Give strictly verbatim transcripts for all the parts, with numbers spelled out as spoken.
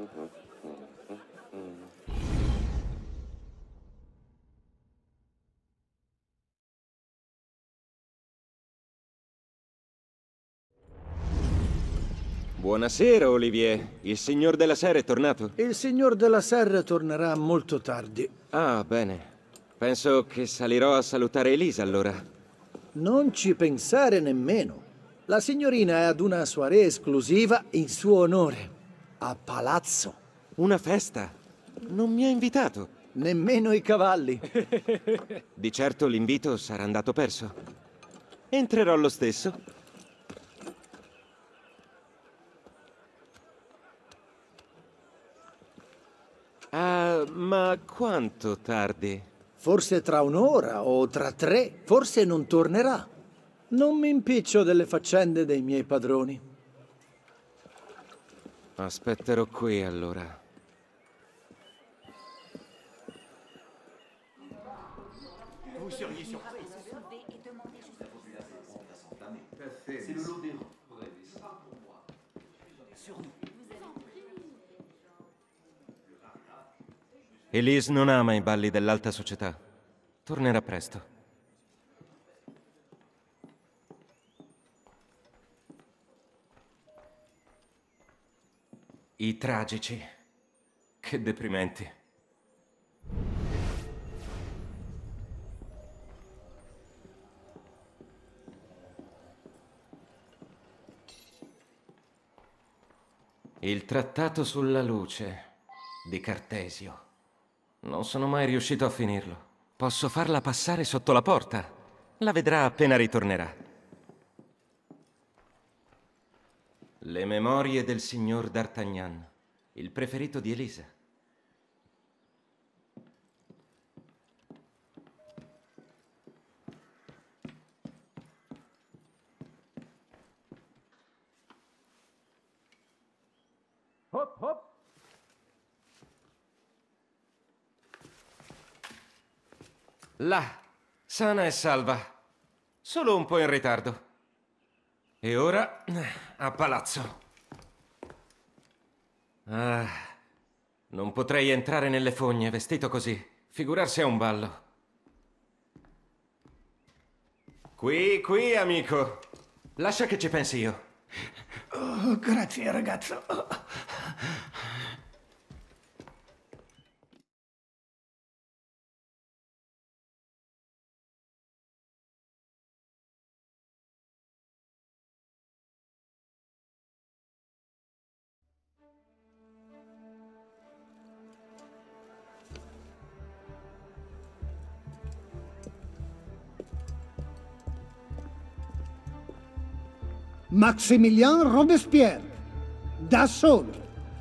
Buonasera, Olivier. Il signor della Serre è tornato? Il signor della Serre tornerà molto tardi. Ah, bene. Penso che salirò a salutare Elisa, allora. Non ci pensare nemmeno. La signorina è ad una soirée esclusiva in suo onore. A palazzo. Una festa? Non mi ha invitato. Nemmeno i cavalli. Di certo l'invito sarà andato perso. Entrerò lo stesso. Ah, ma quanto tardi? Forse tra un'ora o tra tre. Forse non tornerà. Non mi impiccio delle faccende dei miei padroni. Aspetterò qui, allora. Vous seriez surpris. C'est le lot des Elise non ama i balli dell'alta società. Tornerà presto. I tragici. Che deprimenti. Il trattato sulla luce di Cartesio. Non sono mai riuscito a finirlo. Posso farla passare sotto la porta. La vedrà appena ritornerà. Le memorie del signor D'Artagnan, il preferito di Elisa. Hop, hop. Là, sana e salva. Solo un po' in ritardo. E ora a palazzo. Ah, non potrei entrare nelle fogne vestito così. Figurarsi a un ballo. Qui, qui, amico. Lascia che ci pensi io. Oh, grazie, ragazzo. Maximilien Robespierre, da solo.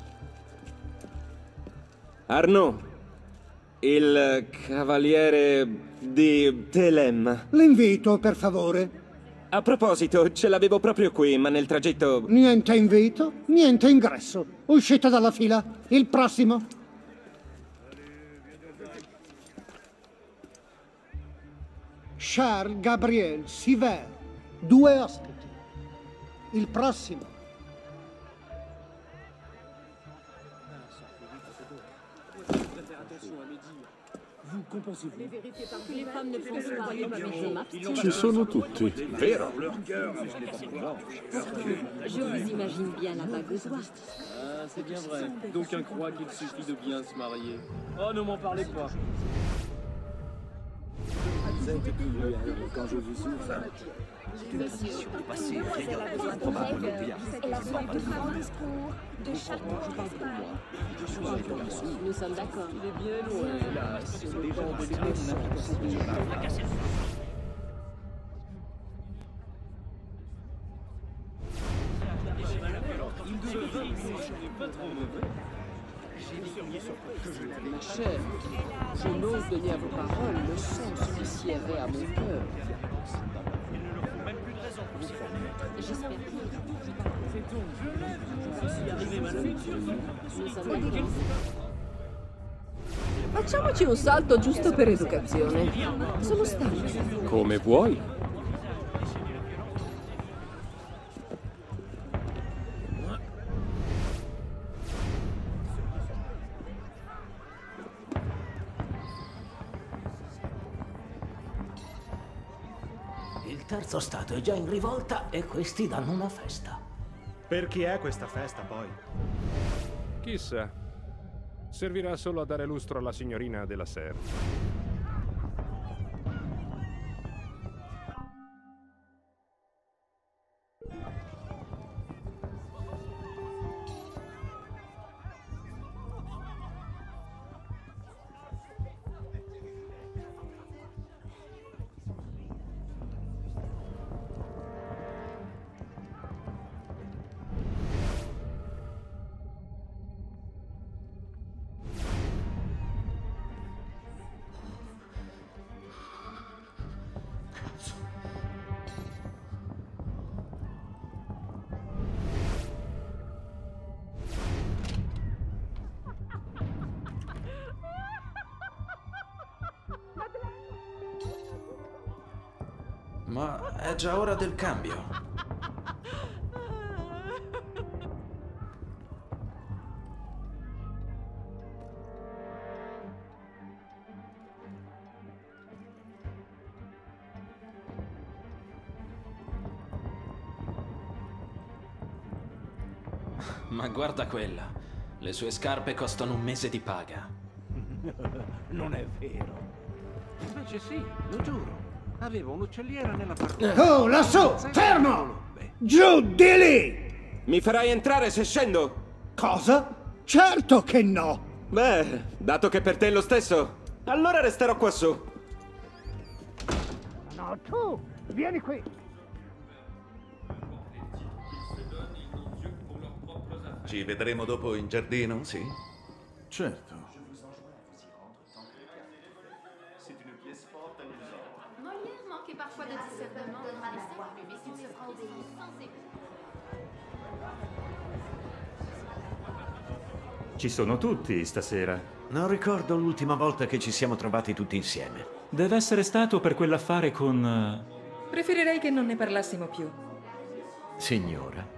Arnaud, il cavaliere di Thelem. L'invito, per favore. A proposito, ce l'avevo proprio qui, ma nel tragitto... Niente invito, niente ingresso. Uscite dalla fila. Il prossimo. Charles Gabriel Siver. Due ospiti. Il prossimo. Ci sono tutti. Vero? Je vous imagine bien la bague aux doigts. Ah, c'est bien vrai. D'aucuns croient qu'il suffit de bien se marier. Oh, ne m'en parlez pas. Quand je vous ouvre, c'est une tradition de passer probablement bien. Nous sommes d'accord. Il est bien loin, là, sur les bancs de l'émotion. Il n'est pas trop mauvais. Ma chère, je n'ose donner à vos paroles le sens qui siérait à mon cœur. J'espère que Facciamoci un salto giusto per educazione. Sono stanca. Come vuoi. terzo stato è già in rivolta e questi danno una festa. Per chi è questa festa, poi? Chissà. Servirà solo a dare lustro alla signorina della Serre. Ma è già ora del cambio. Ma guarda quella. Le sue scarpe costano un mese di paga. Non è vero. Invece sì, lo giuro. Avevo un'uccelliera nella parrucca. Oh, lassù! Fermo! Giù di lì! Mi farai entrare se scendo? Cosa? Certo che no! Beh, dato che per te è lo stesso, allora resterò qua su. No, tu! Vieni qui! Ci vedremo dopo in giardino, sì? Certo. Molière manquait parfois de discernement dans les simples, mais s'il se prend au délit sans écoute. Ci sono tutti stasera. Non ricordo l'ultima volta che ci siamo trovati tutti insieme. Deve essere stato per quell'affare con... uh, Preferirei che non ne parlassimo più. Signora.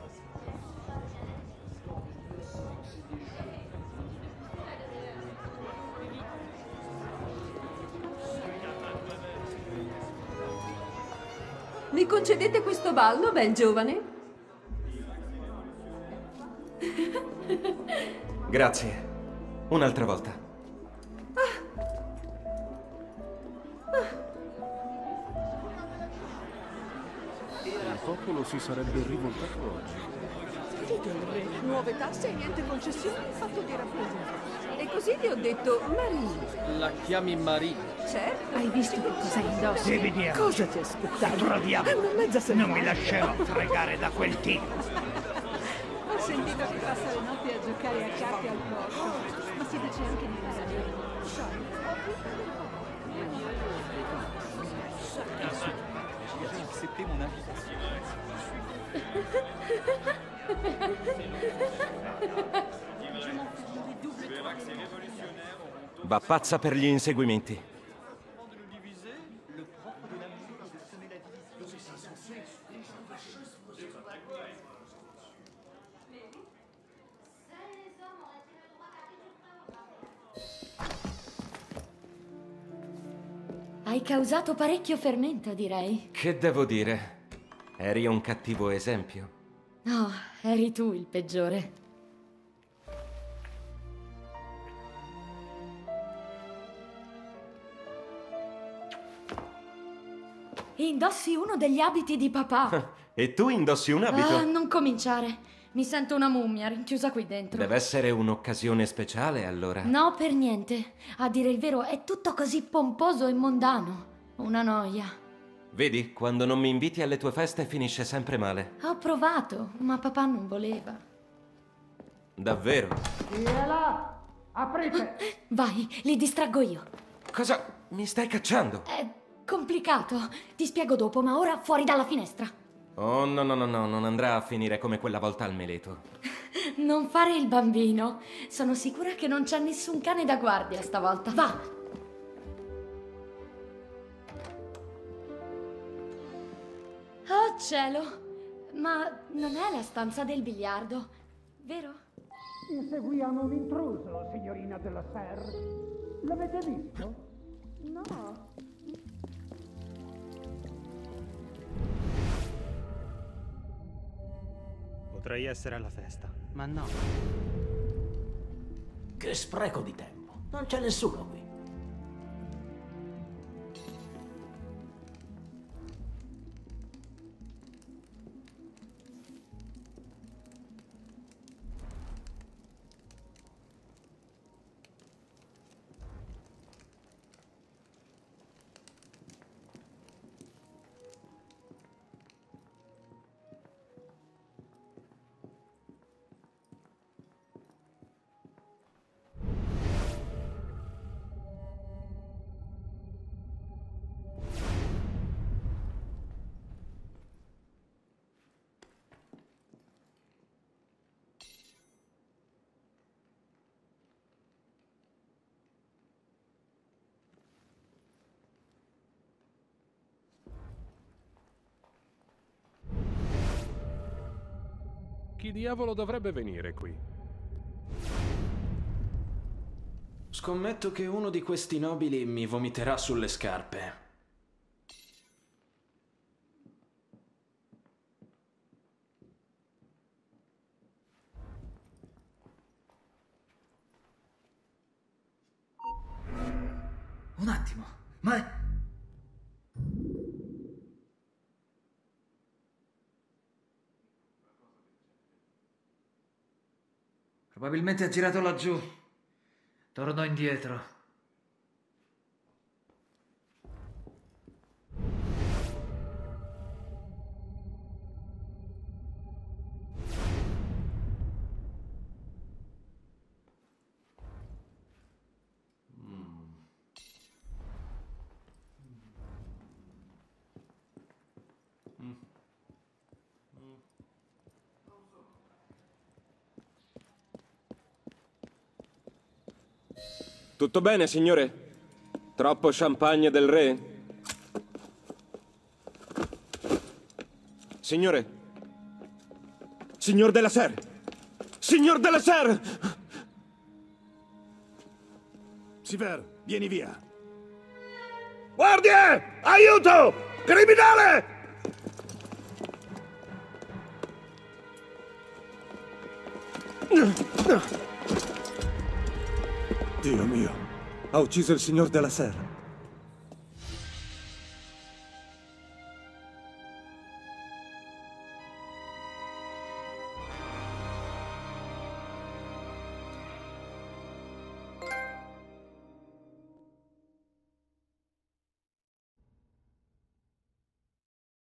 Mi concedete questo ballo, bel giovane? Grazie. Un'altra volta. Il popolo si sarebbe rivoltato oggi. Dite il re, nuove tasse e niente concessioni in fatto di rappresentanza. E così ti ho detto Marie. La chiami Marie? Certo. Hai visto che cosa indossi? Sì, vediamo. Cosa ti aspettavi? Proviamo. È una mezza settimana. Non mi lascerò fregare da quel tipo. Ho sentito che passa le notti a giocare a carte al porto, ma si dice anche di J'ai accepté mon invitation. Va pazza per gli inseguimenti. Hai causato parecchio fermento, direi. Che devo dire? Eri un cattivo esempio. No, eri tu il peggiore. Indossi uno degli abiti di papà. E tu indossi un abito? Ah, non cominciare. Mi sento una mummia rinchiusa qui dentro. Deve essere un'occasione speciale, allora. No, per niente. A dire il vero, è tutto così pomposo e mondano. Una noia. Vedi, quando non mi inviti alle tue feste finisce sempre male. Ho provato, ma papà non voleva. Davvero? Chi è là? Aprite! Vai, li distraggo io. Cosa? Mi stai cacciando? È complicato. Ti spiego dopo, ma ora fuori dalla finestra. Oh, no, no, no, no, non andrà a finire come quella volta al meleto. Non fare il bambino. Sono sicura che non c'è nessun cane da guardia stavolta. Va! Oh, cielo! Ma non è la stanza del biliardo, vero? Inseguiamo un intruso, signorina della Serre. L'avete visto? No. Potrei essere alla festa, ma no. Che spreco di tempo. Non c'è nessuno qui. Chi diavolo dovrebbe venire qui? Scommetto che uno di questi nobili mi vomiterà sulle scarpe. Un attimo, ma è... Probabilmente ha girato laggiù. Torno indietro. Tutto bene, signore? Troppo champagne del re? Signore? Signor de la Serre! Signor de la Serre! Siver, vieni via. Guardie! Aiuto! Criminale! Dio mio, ha ucciso il signor de la Serre.